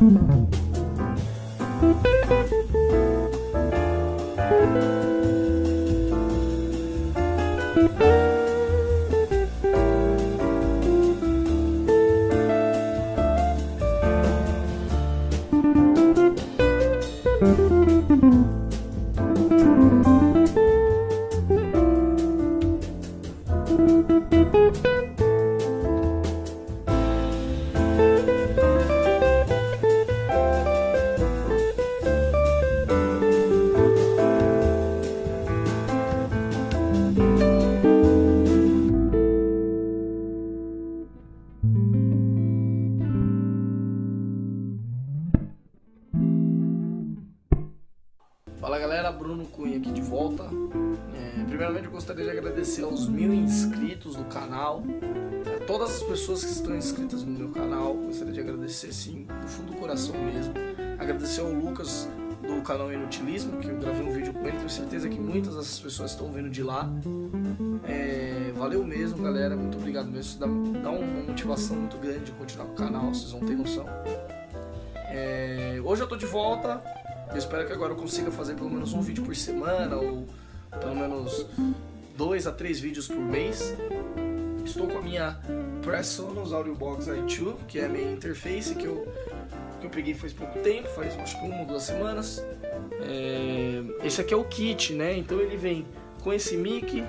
Fala galera, Bruno Cunha aqui de volta. Primeiramente eu gostaria de agradecer aos 1000 inscritos do canal, a todas as pessoas que estão inscritas no meu canal. Gostaria de agradecer sim, do fundo do coração mesmo. Agradecer ao Lucas do canal Inutilismo, que eu gravei um vídeo com ele, tenho certeza que muitas dessas pessoas estão vendo de lá. Valeu mesmo galera, muito obrigado mesmo, isso dá uma motivação muito grande de continuar com o canal, vocês vão ter noção. Hoje eu tô de volta. Eu espero que agora eu consiga fazer pelo menos um vídeo por semana, ou pelo menos 2 a 3 vídeos por mês. Estou com a minha PreSonus Audiobox i2, que é a minha interface que eu peguei faz pouco tempo, faz acho que 1 ou 2 semanas. Esse aqui é o kit, né? Então ele vem com esse mic,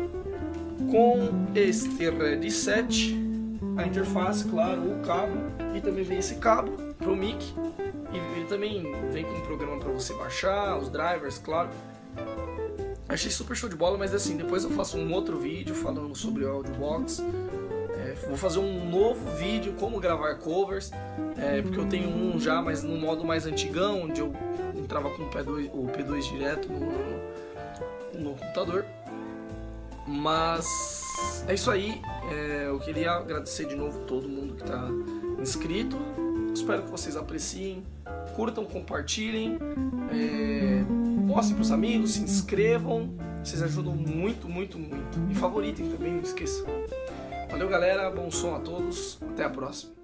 com este headset, a interface, claro, o cabo, e também vem esse cabo pro mic. E ele também vem com um programa para você baixar, os drivers, claro. Achei super show de bola, mas assim, depois eu faço um outro vídeo falando sobre o Audiobox. Vou fazer um novo vídeo como gravar covers, porque eu tenho um já, mas no modo mais antigão, onde eu entrava com o P2 direto no computador. Mas é isso aí, eu queria agradecer de novo todo mundo que está inscrito. Espero que vocês apreciem, curtam, compartilhem, mostrem para os amigos, se inscrevam, vocês ajudam muito, muito, muito. E favoritem também, não esqueçam. Valeu galera, bom som a todos, até a próxima.